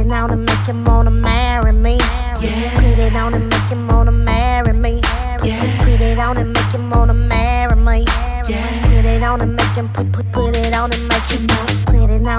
it on and make him wanna marry me. Yeah. Put it on and make him wanna marry me. Yeah. Put it on and make him wanna marry me. Yeah. Put it on and make him put it on and make him put it on.